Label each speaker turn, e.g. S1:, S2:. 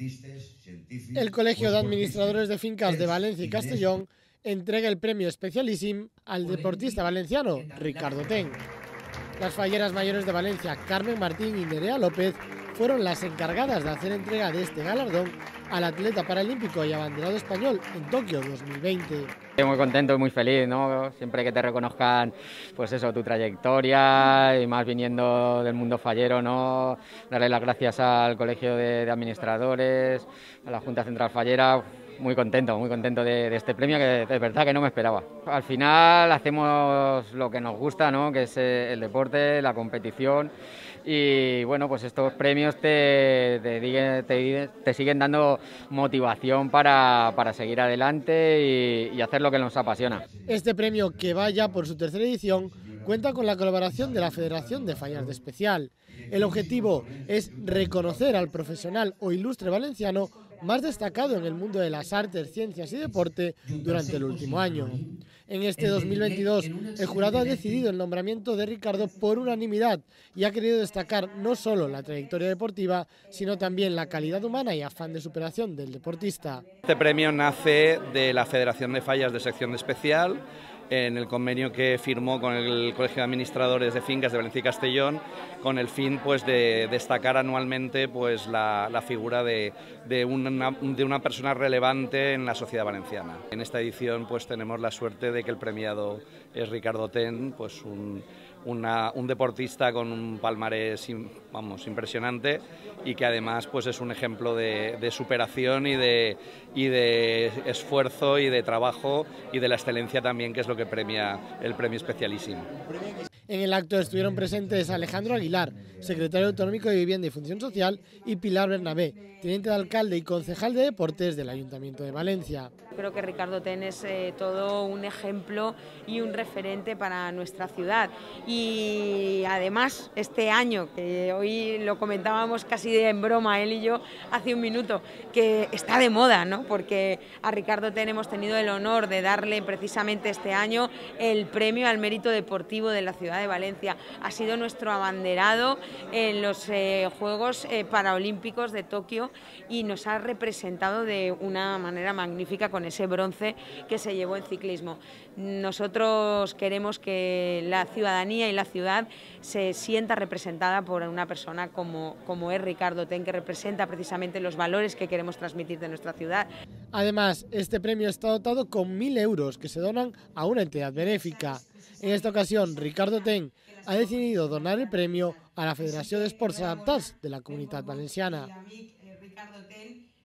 S1: El Colegio de Administradores de Fincas de Valencia y Castellón entrega el premio Especialíssim al deportista valenciano Ricardo Ten. Las falleras mayores de Valencia, Carmen Martín y Nerea López, fueron las encargadas de hacer entrega de este galardón al atleta paralímpico y abanderado español en Tokio 2020.
S2: Muy contento y muy feliz, ¿no? Siempre que te reconozcan, pues eso, tu trayectoria y más viniendo del mundo fallero, ¿no? Darle las gracias al Colegio de Administradores, a la Junta Central Fallera. Muy contento de este premio que de verdad que no me esperaba. Al final hacemos lo que nos gusta, ¿no? Que es el deporte, la competición y bueno, pues estos premios te siguen dando motivación para seguir adelante y hacer lo que nos apasiona.
S1: Este premio, que va ya por su tercera edición, cuenta con la colaboración de la Federación de Fallas de Especial. El objetivo es reconocer al profesional o ilustre valenciano más destacado en el mundo de las artes, ciencias y deporte durante el último año. En este 2022, el jurado ha decidido el nombramiento de Ricardo por unanimidad y ha querido destacar no solo la trayectoria deportiva, sino también la calidad humana y afán de superación del deportista.
S3: Este premio nace de la Federación de Fallas de Sección de Especial, en el convenio que firmó con el Colegio de Administradores de Fincas de Valencia y Castellón, con el fin pues de destacar anualmente pues la figura de una persona relevante en la sociedad valenciana. En esta edición pues tenemos la suerte de que el premiado es Ricardo Ten, pues un deportista con un palmarés impresionante y que además pues es un ejemplo de superación y de esfuerzo y de trabajo y de la excelencia también, que es lo que premia el premio Especialíssim.
S1: En el acto estuvieron presentes Alejandro Aguilar, secretario autonómico de Vivienda y Función Social, y Pilar Bernabé, teniente de alcalde y concejal de Deportes del Ayuntamiento de Valencia.
S4: Creo que Ricardo Ten es todo un ejemplo y un referente para nuestra ciudad. Y además, este año, que hoy lo comentábamos casi en broma él y yo hace un minuto, que está de moda, ¿no? Porque a Ricardo Ten hemos tenido el honor de darle precisamente este año el premio al mérito deportivo de la ciudad de Valencia. Ha sido nuestro abanderado en los Juegos Paralímpicos de Tokio y nos ha representado de una manera magnífica con ese bronce que se llevó en ciclismo. Nosotros queremos que la ciudadanía y la ciudad se sienta representada por una persona como es Ricardo Ten, que representa precisamente los valores que queremos transmitir de nuestra ciudad.
S1: Además, este premio está dotado con 1.000 euros que se donan a una entidad benéfica. En esta ocasión, Ricardo Ten ha decidido donar el premio a la Federació d'Esports Adaptats de la Comunitat Valenciana.